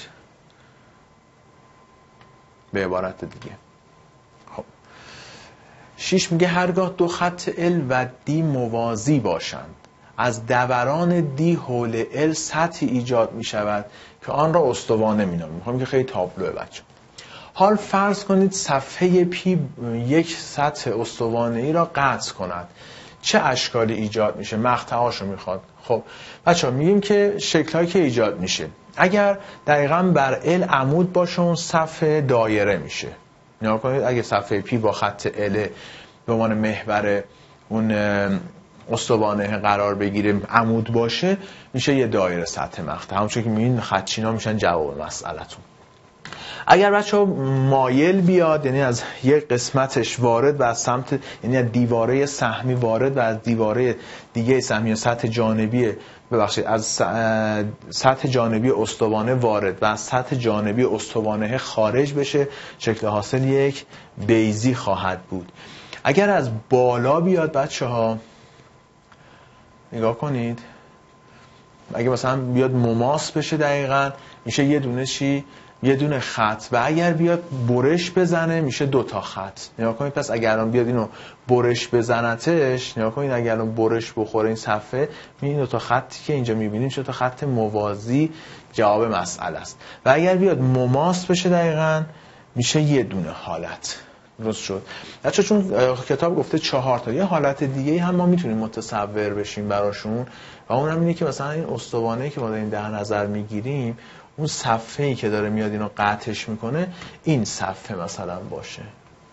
به عبارت دیگه. خب شش میگه هرگاه دو خط L و D موازی باشند از دوران D حول L سطحی ایجاد می شود که آن را استوانه می نامیم. میخوام که خیلی تابلوه بچه. حال فرض کنید صفحه P یک سطح استوانه ای را قطع کند، چه اشکالی ایجاد میشه؟ مقطعاشو میخواد. خب بچه ها میگیم که شکلهایی که ایجاد میشه اگر دقیقاً بر L عمود باشه اون صفحه دایره میشه. نگاه کنید اگه صفحه P با خط L به عنوان محور اون استوانه قرار بگیره عمود باشه میشه یه دایره سطح مقطع. همونطور که میبینید خطچینا میشن جواب مسئله‌تون. اگر بچه‌ها مایل بیاد یعنی از یک قسمتش وارد و از سمت یعنی از دیواره سهمی وارد و از دیواره دیگه سهمی یا سطح جانبی ببخشید از سطح جانبی استوانه وارد و از سطح جانبی استوانه خارج بشه، شکل حاصل یک بیضی خواهد بود. اگر از بالا بیاد بچه‌ها نگاه کنید اگه مثلا بیاد مماس بشه دقیقاً میشه یه دونه چی یه دونه خط و اگر بیاد برش بزنه میشه دو تا خط. نگاه کنید پس اگر الان بیاد اینو برش بزنتش، نگاه کنید اگر الان برش بخوره این صفحه، این دو تا خطی که اینجا میبینیم دو تا خط موازی جواب مسئله است. و اگر بیاد مماس بشه دقیقاً میشه یه دونه حالت. درست شد. بچه چون کتاب گفته چهار تا، یه حالت دیگه هم ما میتونیم متصور بشیم براشون و اون هم اینه که مثلا این استوانه‌ای که ما داریم در نظر میگیریم، اون صفحه‌ای که داره میاد اینو قطعش میکنه این صفحه مثلا باشه.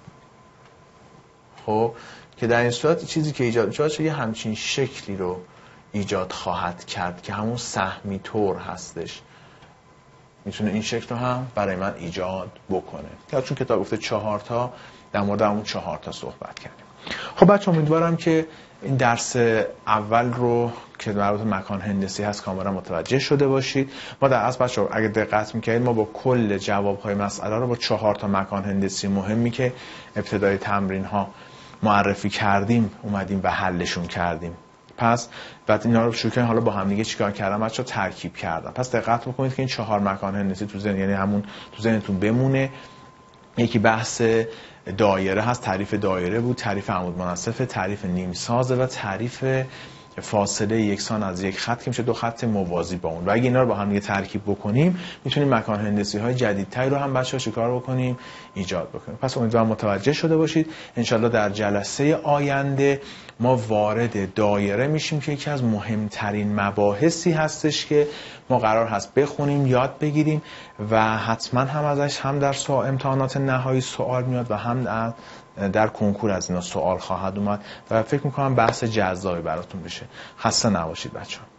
خب که در این صورت چیزی که ایجاد میشه یه همچین شکلی رو ایجاد خواهد کرد که همون سهمی طور هستش. میتونه این شکل رو هم برای من ایجاد بکنه. یا چون کتاب گفته چهار تا، در مورد همون چهار تا صحبت کردیم. خب بچه امیدوارم که این درس اول رو که مربوط به مکان هندسی هست کاملا متوجه شده باشید. ما در اصل بچه اگه دقت میکردید ما با کل جوابهای مسئله رو با چهار تا مکان هندسی مهمی که ابتدای تمرین ها معرفی کردیم اومدیم و حلشون کردیم. پس بعد اینا رو شروع کردیم حالا با هم دیگه چیکار کردم بچه‌ها ترکیب کردم. پس دقت بکنید که این چهار مکان هندسی تو ذهن، یعنی همون تو ذهنتون بمونه. یکی بحث دایره هست، تعریف دایره بود، تعریف عمود منصفه، تعریف نیم سازه و تعریف فاصله یکسان از یک خط که میشه دو خط موازی با اون. و اگه اینا رو با هم دیگه ترکیب بکنیم میتونیم مکان هندسی های جدیدتری رو هم بچه‌ها چیکار بکنیم؟ ایجاد بکنیم. پس امیدوارم متوجه شده باشید. انشالله در جلسه آینده ما وارد دایره میشیم که یکی از مهمترین مباحثی هستش که ما قرار هست بخونیم، یاد بگیریم و حتما هم ازش هم در سوال امتحانات نهایی سوال میاد و هم در کنکور از اینا سوال خواهد اومد و فکر میکنم بحث جذابی براتون بشه. خسته نباشید بچه‌ها.